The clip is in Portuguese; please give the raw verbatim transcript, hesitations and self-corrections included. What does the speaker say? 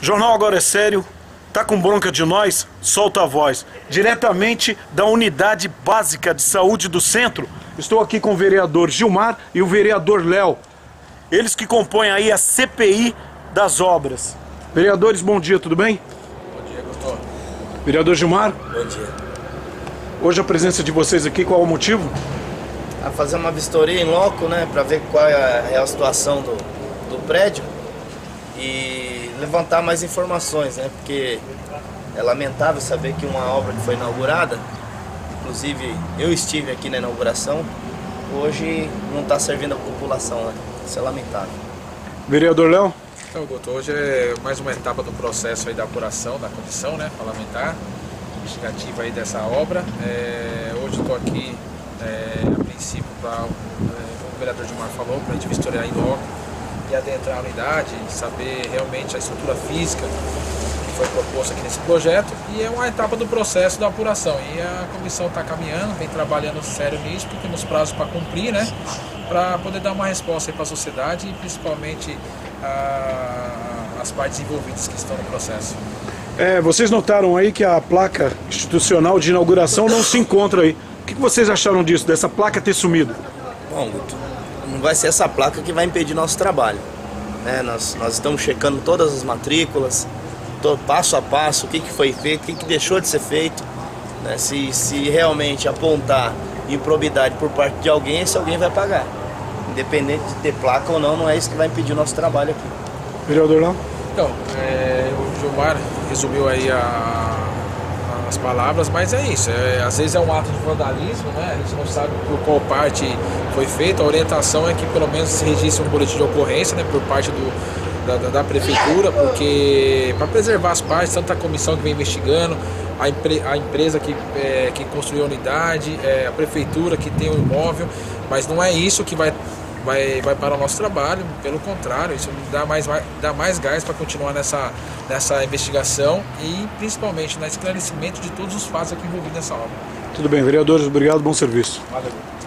Jornal Agora é Sério, tá com bronca de nós? Solta a voz. Diretamente da Unidade Básica de Saúde do Centro, estou aqui com o vereador Gilmar e o vereador Léo. Eles que compõem aí a C P I das obras. Vereadores, bom dia, tudo bem? Bom dia, Gustavo. Vereador Gilmar? Bom dia. Hoje a presença de vocês aqui, qual é o motivo? A fazer uma vistoria em loco, né, para ver qual é a real situação do, do prédio e levantar mais informações, né, porque é lamentável saber que uma obra que foi inaugurada, inclusive eu estive aqui na inauguração, hoje não está servindo a população, né? Isso é lamentável. Vereador Léo? Então, Guto, hoje é mais uma etapa do processo aí da apuração da comissão, né, parlamentar, investigativa aí dessa obra. É, hoje estou aqui, é, a princípio, pra, é, como o vereador Gilmar falou, para a gente vistoriar em loco e adentrar a unidade, saber realmente a estrutura física que foi proposta aqui nesse projeto, e é uma etapa do processo da apuração. E a comissão está caminhando, vem trabalhando sério nisso, temos prazos para cumprir, né, para poder dar uma resposta para a sociedade e principalmente a, as partes envolvidas que estão no processo. É, vocês notaram aí que a placa institucional de inauguração não se encontra aí. O que vocês acharam disso, dessa placa ter sumido? Bom, Guto, não vai ser essa placa que vai impedir nosso trabalho, né? Nós, nós estamos checando todas as matrículas, todo, passo a passo, o que, que foi feito, o que, que deixou de ser feito, né? Se, se realmente apontar improbidade por parte de alguém, esse alguém vai pagar. Independente de ter placa ou não, não é isso que vai impedir o nosso trabalho aqui. Vereador Léo? Então, é, o Gilmar resumiu aí a, as palavras, mas é isso, é, às vezes é um ato de vandalismo, né? A gente não sabe por qual parte foi feito. A orientação é que pelo menos se registre um boletim de ocorrência, né, por parte do, da, da prefeitura, porque para preservar as partes, tanto a comissão que vem investigando, a, empre, a empresa que, é, que construiu a unidade, é, a prefeitura que tem o imóvel, mas não é isso que vai Vai, vai para o nosso trabalho, pelo contrário, isso dá mais, dá mais gás para continuar nessa, nessa investigação e principalmente no esclarecimento de todos os fatos aqui envolvidos nessa obra. Tudo bem, vereadores, obrigado, bom serviço. Valeu.